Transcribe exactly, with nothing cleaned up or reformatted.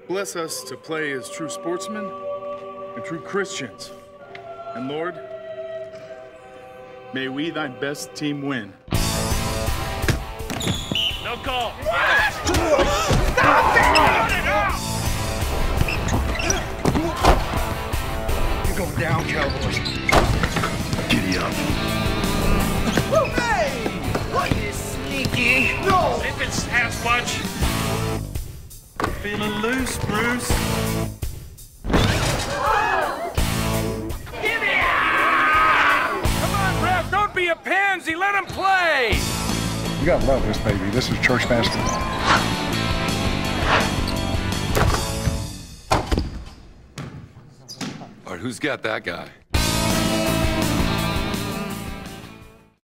Bless us to play as true sportsmen and true Christians. And Lord, may we thy best team win. No call. Stop it! You're going down, Cowboys. Giddy up. Hey! What is sneaky? No! If it's Sasquatch. Feeling loose, Bruce. Give me out! Come on, ref, don't be a pansy. Let him play. You gotta love this, baby. This is church basketball. All right, who's got that guy?